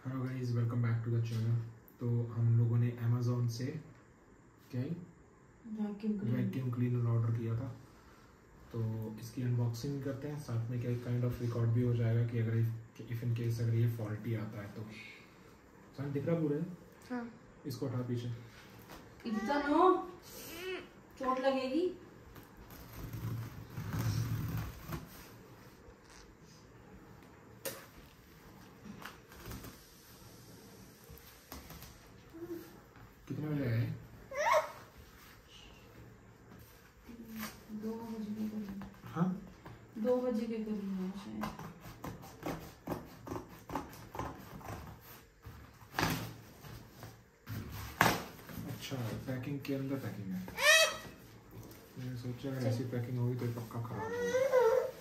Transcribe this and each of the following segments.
Hello guys, welcome back to the channel. तो हम लोगों ने अमेज़ॉन से क्या वैक्यूम क्लीनर ऑर्डर किया था, तो इसकी अनबॉक्सिंग करते हैं। साथ में क्या काइंड ऑफ रिकॉर्ड भी हो जाएगा कि अगर इफ इन केस अगर ये फॉल्टी आता है तो सन दिख रहा पूरे। हाँ। इसको उठा पीछे, चोट लगेगी। कितने बजे आए? 2 बजे के करीब। हाँ, 2 बजे के करीब है शायद। अच्छा, पैकिंग के अंदर पैकिंग है। मैंने सोचा अगर ऐसी पैकिंग होगी तो ये पक्का खराब होगा।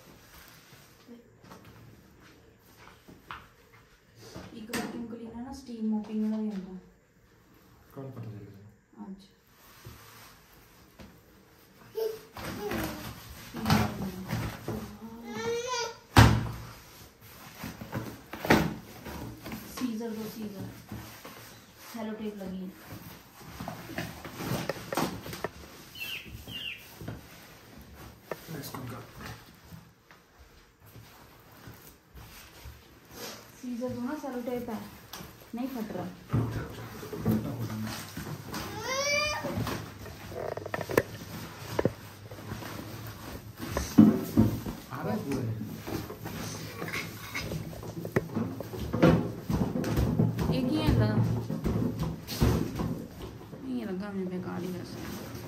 एक वैक्यूम क्लीनर ना स्टीम मॉपिंग वाला ही होता है। कौन पता चलेगा आज सीजर हेलो टेप लगी है। सीजर दो ना, सेलो टेप है, नहीं फट रहा। एक ही है लगा, नहीं लगा हमने बेकार ही वैसे।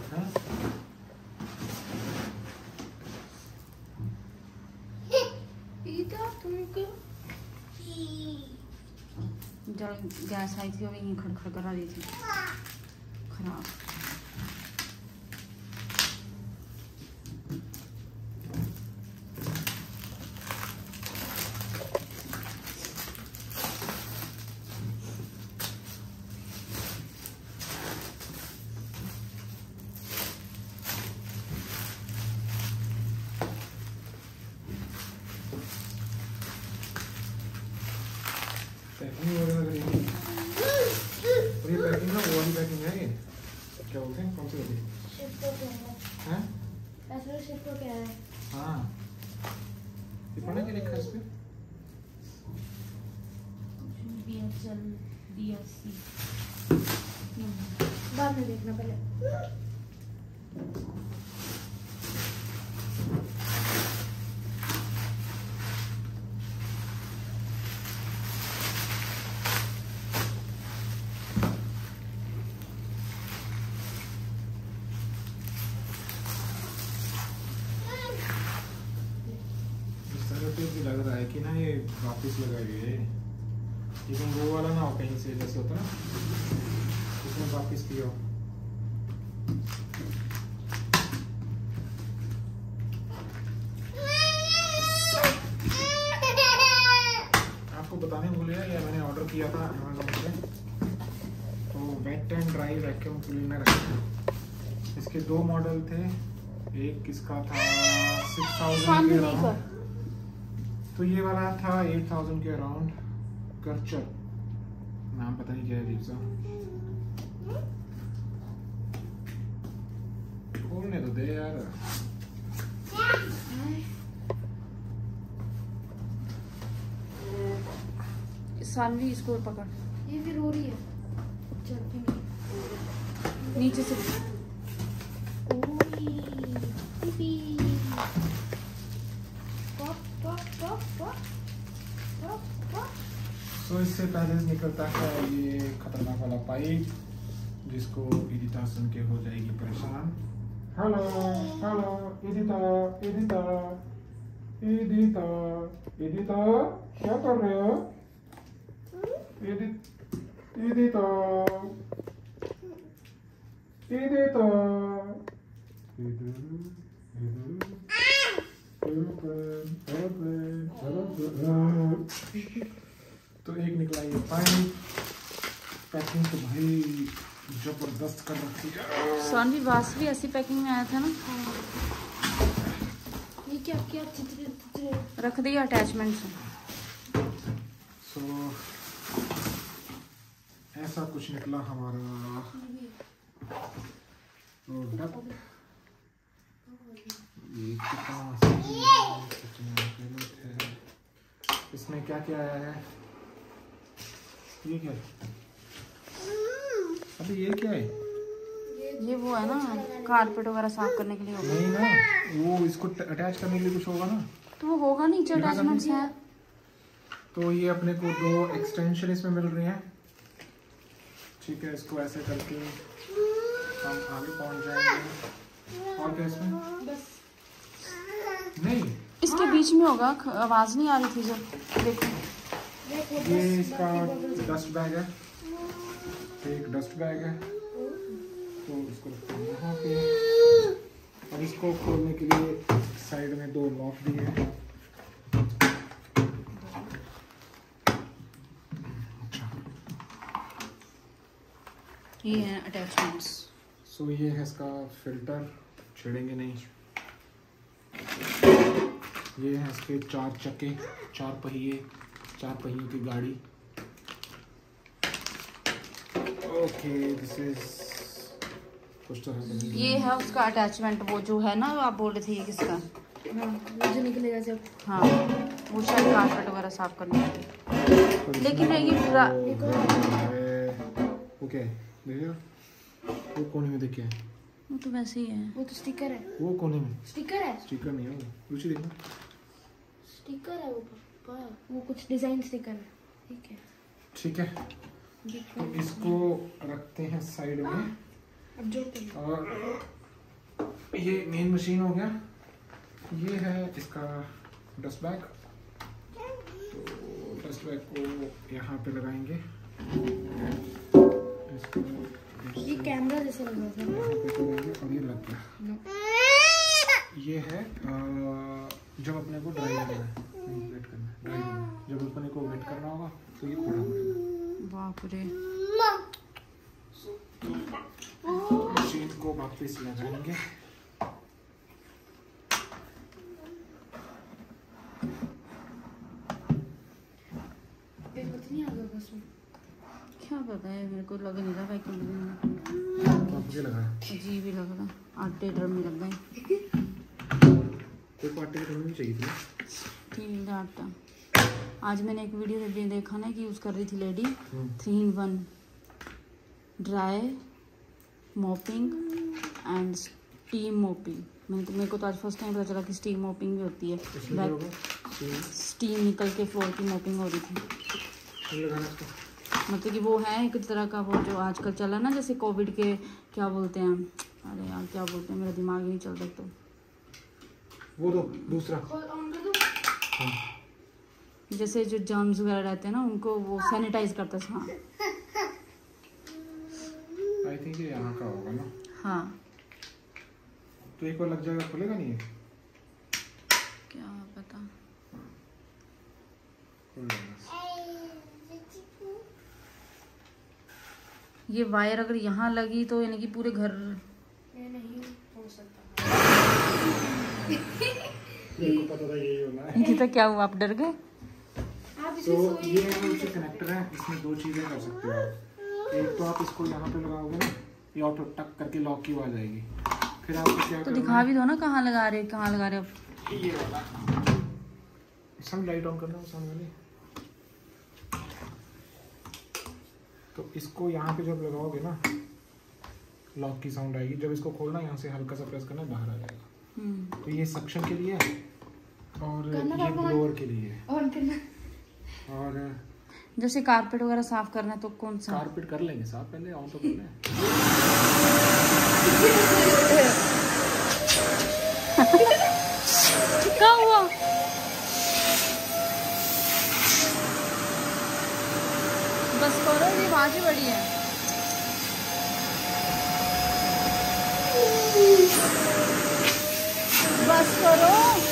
जब गैस आई थी वो भी खड़खड़ करा रही थी, खराब। पैकिंग वगैरह करेंगे। और ये पैकिंग ना वो वाली पैकिंग है, ये क्या बोलते हैं, कौन सी होती है? हैं? ऐसा शिफ्ट क्या है? हाँ, ये पढ़ने के लिखा है इस पे। BSL DSC बाद में देखना पहले। भी लग रहा है कि ना ये वापस लगाई हुई है, लेकिन वो वाला ना हो कहीं से जैसे होता है ना, इसमें वापस किया हो। आपको बताने भूल गया, ये मैंने ऑर्डर किया था अमेज़ॉन से। तो wet and dry vacuum cleaner है। इसके 2 मॉडल थे। एक किसका था 6000 के अराउंड, तो ये वाला था 8000 के अराउंड। कर्चर नाम पता नहीं क्या है, अजीब सा। खोलने तो दे यार। सानवी इसको पकड़, ये फिर हो रही है नीचे से। तो इससे पहले निकलता है ये खतरनाक वाला पाइप, जिसको इदिता सुन के हो जाएगी परेशान। हेलो हेलो इदिता, इदिता इदिता इदिता क्या कर रहे हो? इदिता इदिता तो एक निकला ये पाइप। पैकिंग तो भाई जबरदस्त कर रखी है। सानवी वास भी ऐसी पैकिंग में आया था ना। ये क्या क्या रख दिया अटैचमेंट से। सो ऐसा कुछ निकला हमारा प्रोडक्ट। ये इसमें क्या क्या आया है? ये क्या है? अभी ये क्या है? ये वो है ना कारपेट वगैरह साफ करने के लिए होगा। नहीं ना, वो इसको अटैच करने के लिए कुछ होगा ना। तो वो होगा नीचे अटैचमेंट्स है। तो ये अपने को 2 एक्सटेंशन इसमें मिल रही हैं। ठीक है, इसको ऐसे करके हम आगे पहुंच जाएंगे। और क्या इसमें? बस नहीं, इसके बीच में होगा, आवाज नहीं आ रही थी जब। देखो ये इसका डस्ट बैग है, एक डस्ट बैग है। तो इसको रखते हैं यहाँ पे। अब इसको खोलने के लिए साइड में 2 लॉक दिए हैं। ये है अटैचमेंट्स। सो ये है इसका फिल्टर, छिड़ेंगे नहीं। ये है इसके 4 चक्के, 4 पहियों की गाड़ी। ओके, दिस इज कुछ तो है। ये है उसका अटैचमेंट, वो जो है ना आप बोल रहे थे ये किसका? वो जो निकलेगा जब। हाँ, वो शायद कारपेट वगैरह साफ करने के लिए। लेकिन ये पूरा ओके, देखिए वो कोने में देखिए, वो तो वैसे ही है। वो तो स्टिकर है। वो कोने में स्टिकर है। स्टिकर नहीं है वो, रुचि देखना। स्टिकर है वो पापा, वो कुछ डिजाइन स्टिकर है। ठीक है, ठीक है, तो इसको रखते हैं साइड में। अब जोड़ते हैं। और ये मेन मशीन हो गया। ये है इसका डस्ट बैग। तो डस्ट बैग को यहाँ पे लगाएंगे। इसको ये कैमरा जैसे लग रहा था। यहाँ पे करेंगे और ये लग गया। ये है जब अपने को ड्राई करना है, वेट करना है, ड्राई करना है। जब अपने को वेट करना होगा तो ये खोलना पड़ेगा। बाप रे। मशीन को वापस लगाएंगे। क्या पता है, मेरे को लग नहीं रहा वैक्यूम मुझे लगा अजीब ही लग रहा। आटे ड्रम में लग गए। कोई पार्टी करनी चाहिए थी। 3 आटा। आज मैंने एक वीडियो में देखा ना कि यूज़ कर रही थी lady 3 in 1 dry mopping and steam mopping. मेरे को तो आज फर्स्ट टाइम पता चला कि स्टीम मॉपिंग भी होती है। स्टीम निकल के फ्लोर की मॉपिंग हो रही थी। मतलब कि वो है एक तरह का, वो जो आजकल चला ना, जैसे कोविड के क्या बोलते हैं, अरे यार क्या बोलते हैं, मेरा दिमाग ही नहीं चलता। तो वो दो दूसरा, हाँ। जैसे जो जर्म्स वगैरह रहते हैं ना, उनको वो सैनिटाइज करता है। हाँ, आई थिंक ये यहाँ का होगा ना। हाँ, तो एक बार लग जाएगा, खुलेगा नहीं है? क्या पता। खुल जाएगा। ये वायर अगर यहाँ लगी तो यानी कि पूरे घर। ये नहीं हो सकता। मेरे को पता था यही होना है। ये तो क्या हुआ, आप डर गए? तो ये नीचे कनेक्टर है, इसमें 2 चीजें कर सकते हो आप। एक तो आप इसको यहाँ पे लगाओगे ना, ये ऑटो टक करके लॉक की आवाज आएगी। फिर आपको क्या तो दिखा भी दो ना कहाँ लगा रहे हो। ये वाला सब लाइट ऑन करना है सामने वाली। तो इसको यहाँ पे जब लगाओगे ना, लॉक की साउंड आएगी। जब इसको खोलना, यहाँ से हल्का सा प्रेस करना, बाहर आ जाएगा। तो ये सक्शन के लिए है और ये ब्लोअर के लिए है। और जैसे कारपेट वगैरह साफ करना है तो कौन सा? कारपेट कर लेंगे साफ, पहले ऑन तो कर लें। क्या हुआ? बस करो, ये आवाज ही बड़ी है। बस करो।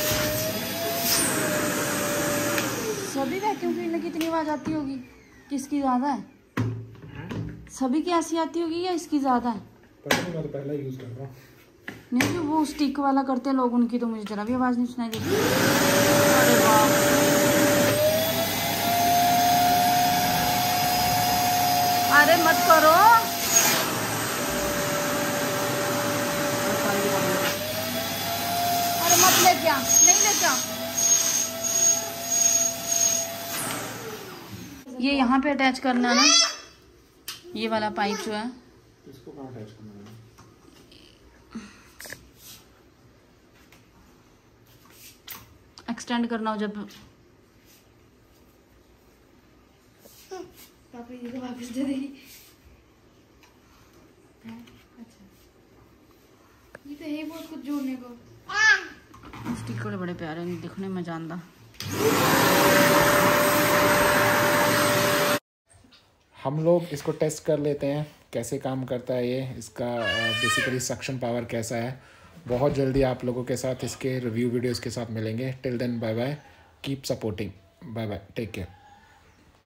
सभी वैक्यूम क्लीनर की इतनी आवाज आती होगी, किसकी ज्यादा है? सभी की ऐसी आती होगी या इसकी ज्यादा है? पता नहीं, मैं तो पहला यूज कर रहा हूँ। नहीं, जो वो स्टिक वाला करते हैं लोग, उनकी तो मुझे जरा भी आवाज नहीं सुनाई देती। अरे वाह, अरे मत करो, अरे मत लेके आ, नहीं लेके आ। ये यहाँ पे अटैच करना है ना, ये वाला पाइप जो है इसको कहाँ अटैच करना है? एक्सटेंड करना हो जब। पापा ये तो वापस दे देगी। अच्छा, ये तो है बहुत कुछ जोड़ने को। स्टिकर बड़े प्यारे हैं, दिखने में जानदा। हम लोग इसको टेस्ट कर लेते हैं कैसे काम करता है ये, इसका बेसिकली सक्शन पावर कैसा है। बहुत जल्दी आप लोगों के साथ इसके रिव्यू वीडियोस के साथ मिलेंगे। Till then bye bye, keep supporting, bye bye, take care.